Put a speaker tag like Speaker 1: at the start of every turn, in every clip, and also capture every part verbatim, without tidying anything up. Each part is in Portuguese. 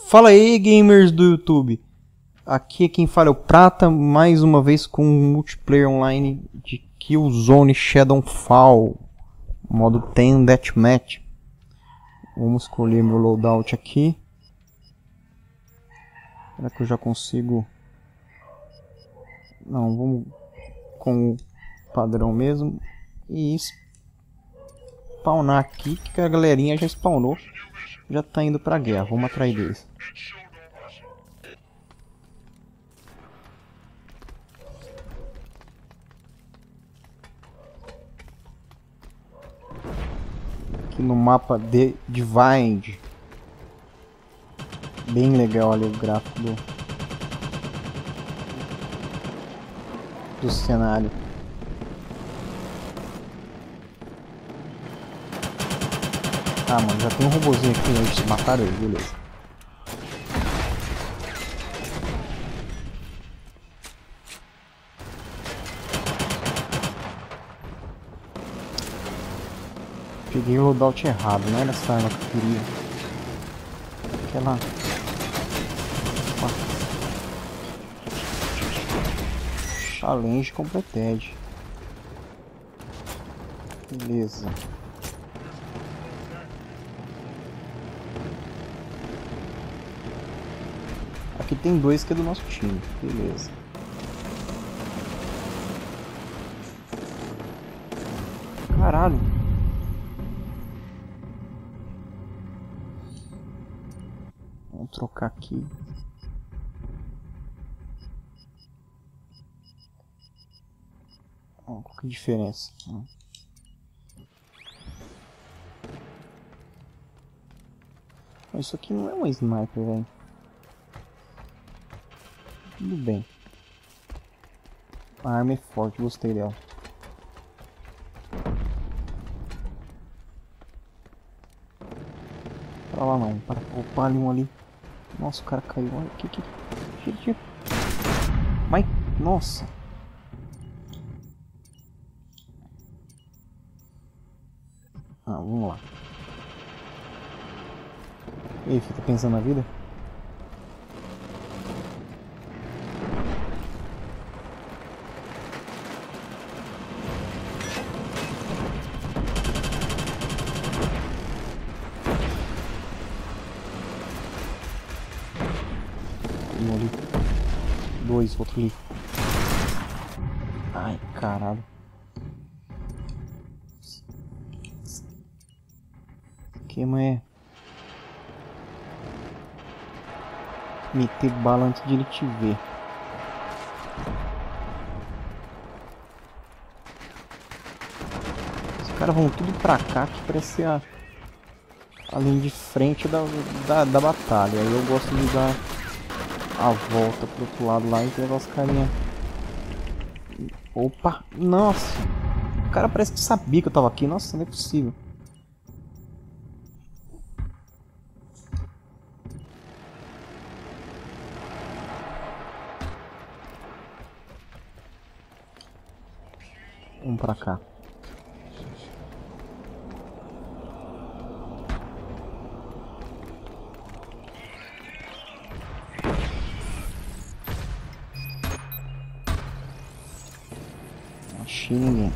Speaker 1: Fala aí, gamers do YouTube. Aqui é quem fala é o Prata, mais uma vez com um multiplayer online de Killzone Shadowfall, modo Team Deathmatch. Vamos escolher meu loadout aqui. Será que eu já consigo? Não, vamos com o padrão mesmo e spawnar aqui, que a galerinha já spawnou, já tá indo pra guerra. Vamos atrás deles. Aqui no mapa de Divide, bem legal ali o gráfico do, do cenário. Ah, mano, já tem um robôzinho aqui, eles mataram ele, beleza. Peguei o loadout errado, não era essa arma que eu queria. Aquela... Challenge completed. Beleza. Aqui tem dois que é do nosso time. Beleza. Caralho. Vamos trocar aqui. Oh, qual que é a diferença? Hum. Isso aqui não é um sniper, velho. Tudo bem. A arma é forte, gostei dela. Pra lá não, para opa, ali um ali. Nossa, o cara caiu. Olha aqui, aqui. Tira, tira. Vai, nossa. Ah, vamos lá. E aí, fica pensando na vida? Um ali. Dois, outro ali. Ai, caralho. Esquema é meter bala antes de ele te ver. Os caras vão tudo pra cá, que parece a, a linha de frente da, da, da batalha. Aí eu gosto de dar a volta pro outro lado lá e pegar os carinha. Opa! Nossa! O cara parece que sabia que eu tava aqui. Nossa, não é possível. Vamos pra cá. Não achei ninguém.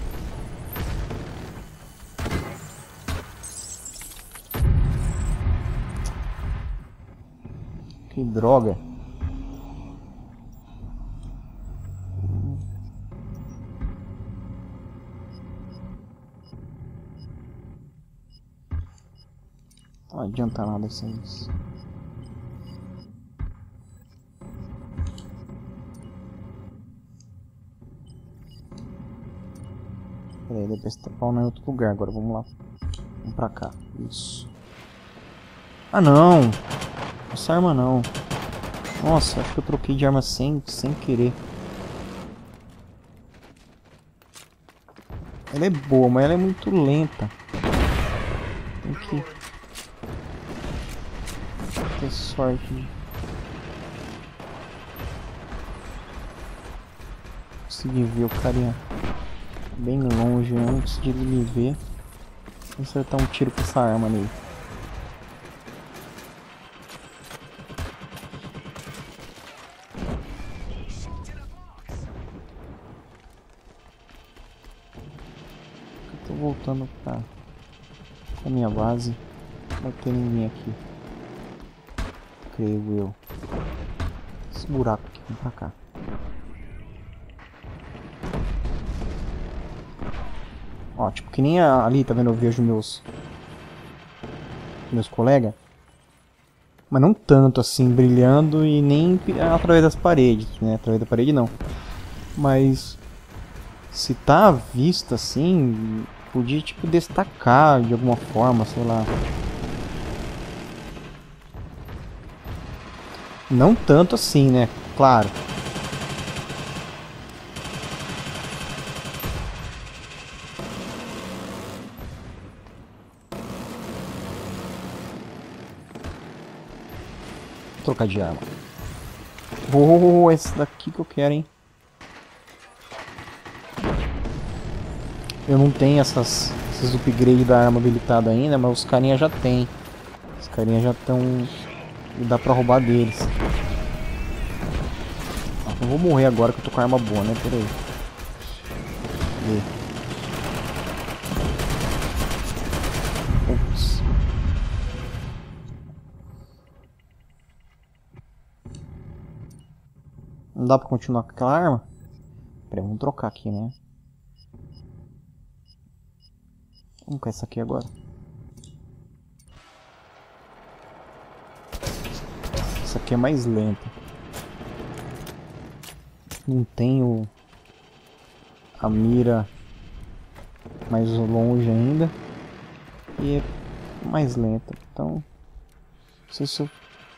Speaker 1: Que droga. Não adianta nada sem isso. Peraí, deve estar spawnar em outro lugar. Agora vamos lá. Vamos pra cá. Isso. Ah não! Essa arma não. Nossa, acho que eu troquei de arma sem, sem querer. Ela é boa, mas ela é muito lenta. Tem que ter sorte de conseguir ver o carinha bem longe antes de ele me ver. Vou acertar um tiro com essa arma nele. voltando pra, pra minha base. Não tem ninguém aqui. Creio eu. Esse buraco aqui, vem pra cá. Ó, tipo que nem a, ali, tá vendo? Eu vejo meus... Meus colegas. Mas não tanto assim, brilhando e nem através das paredes, né? Através da parede não. Mas... Se tá à vista assim, podia tipo destacar de alguma forma, sei lá. Não tanto assim, né? Claro. Vou trocar de arma. Oh, esse daqui que eu quero, hein? Eu não tenho essas, esses upgrades da arma habilitada ainda, mas os carinha já tem. Os carinha já estão... E dá pra roubar deles. Ah, eu vou morrer agora que eu tô com a arma boa, né? Pera aí. Ups. Não dá pra continuar com aquela arma? Pera aí, vamos trocar aqui, né? Vamos com essa aqui agora. Essa aqui é mais lenta. Não tenho a mira mais longe ainda. E é mais lenta. Então... Não sei se eu...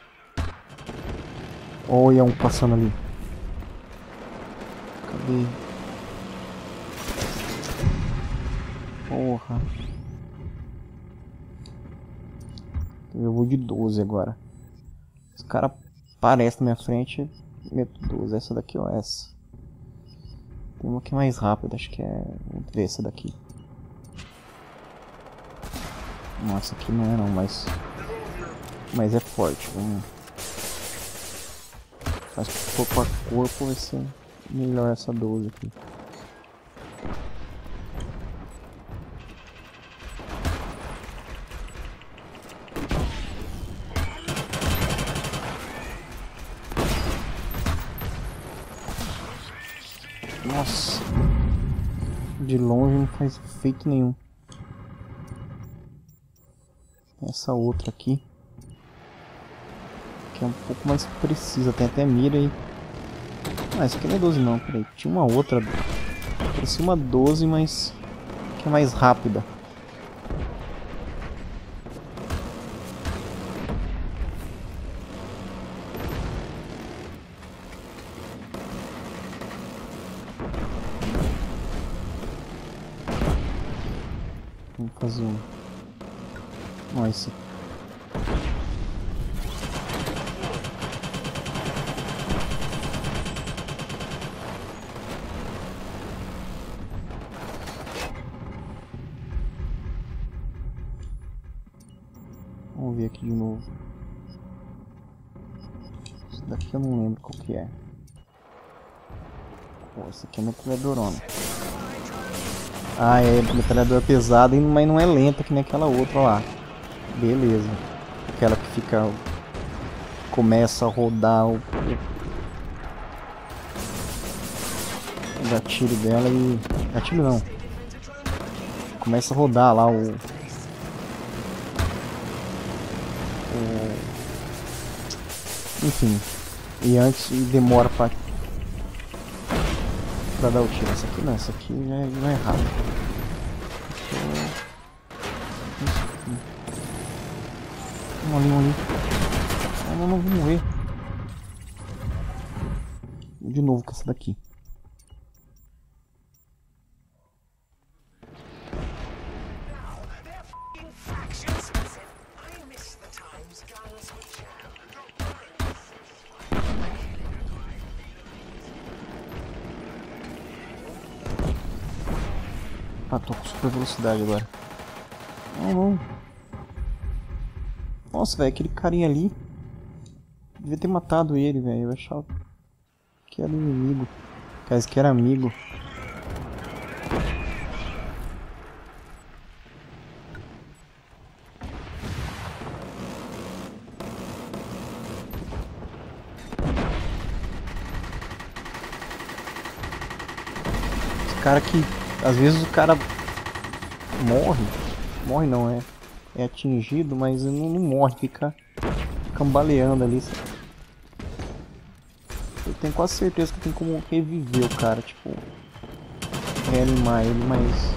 Speaker 1: Olha um passando ali. Cadê? Porra. Eu vou de doze agora. Esse cara aparece na minha frente. Meto doze. Essa daqui ou essa? Tem uma que é mais rápida. Acho que é... Vamos ver essa daqui. Nossa, aqui não é não, mas... Mas é forte. Vamos... Mas se for para corpo vai ser melhor essa doze aqui. Nossa, de longe não faz efeito nenhum. Essa outra aqui, que é um pouco mais precisa, tem até mira aí. Ah, isso aqui não é doze não, peraí. Tinha uma outra, parecia uma doze, mas que é mais rápida. Vamos fazer um... Ó, esse. Vamos ver aqui de novo. Esse daqui eu não lembro qual que é. Pô, esse aqui é metralhadorona. Ah, é metralhadora pesada, mas não é lenta que nem aquela outra lá. Beleza. Aquela que fica... Começa a rodar o... o gatilho dela e... Gatilho não. Começa a rodar lá o... o... Enfim. E antes demora pra... Pra dar o tiro. Essa aqui não, essa aqui já é, já é rápido. Um ali, um ali. Ah, não, não vou morrer. De novo com essa daqui. Ah, tô com super velocidade agora. Não, não. Nossa, velho, aquele carinha ali. Devia ter matado ele, velho. Eu achava que era inimigo. Caso que era amigo. cara que às vezes o cara morre, morre não é, é atingido, mas não, não morre, fica cambaleando ali. Eu tenho quase certeza que tem como reviver o cara, tipo, reanimar ele, mas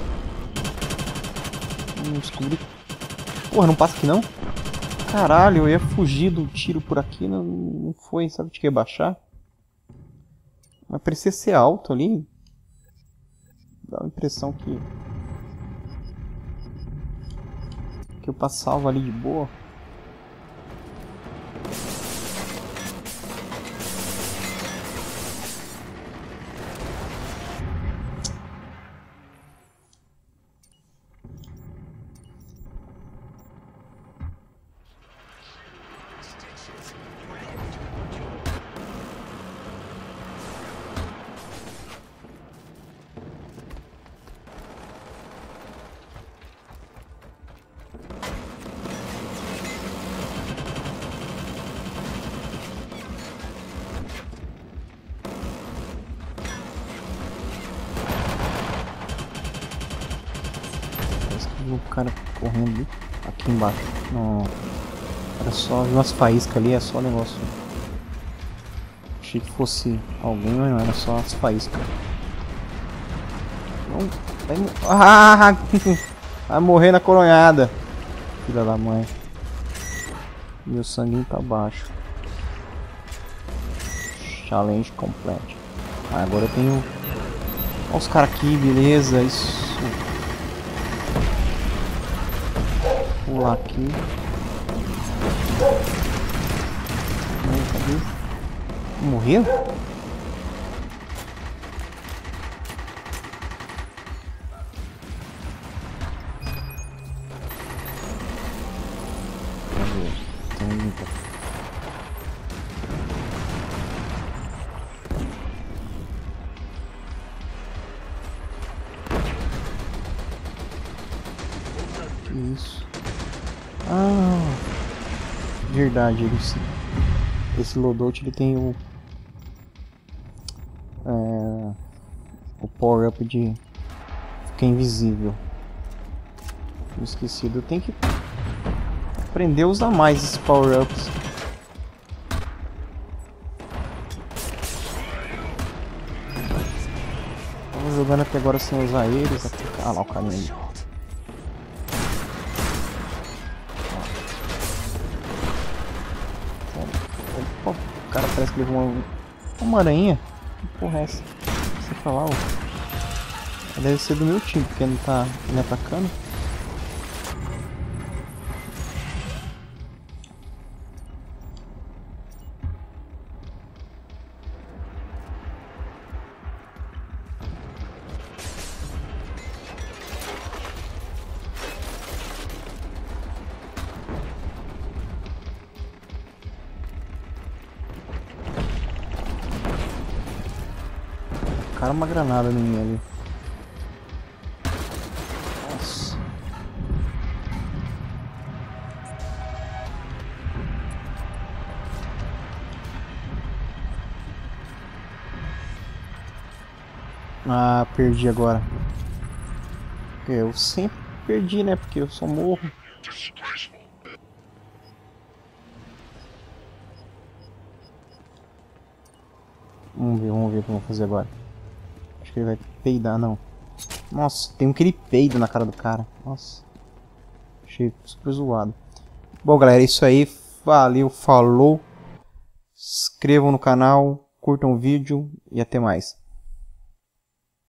Speaker 1: não descobri. Porra, não passa aqui não? Caralho, eu ia fugir do tiro por aqui, não, não foi, sabe de que baixar? Mas parecia ser alto ali. Dá a impressão que que eu passava ali de boa. O cara correndo ali, aqui embaixo. Não, era só umas faíscas ali, é só negócio. Achei que fosse alguém, mas não, era só as faíscas. Não, vai, ah, vai morrer na coronhada, filha da mãe. Meu sanguinho tá baixo. Challenge completo. Ah, agora eu tenho. Olha os caras aqui, beleza, isso. Pular aqui. Cadê? Morreu? Cadê? Tem muita. Que isso? Ah, verdade, ele sim. Esse loadout ele tem o é, o power up de ficar invisível. Esquecido, eu tenho que aprender a usar mais esses power ups. Tava jogando até agora sem usar eles. Ah lá o caminho. O cara parece que levou uma, uma aranha. Que porra é essa? Você falar, ó. Deve ser do meu time, porque não tá me atacando. Cara, uma granada em mim ali. Nossa. Ah, perdi agora. Eu sempre perdi, né? Porque eu só morro. Vamos ver, vamos ver o que eu vou fazer agora. Acho que ele vai peidar, não. Nossa, tem um que ele peida na cara do cara. Nossa. Achei super zoado. Bom, galera, é isso aí. Valeu, falou. Se inscrevam no canal, curtam o vídeo e até mais.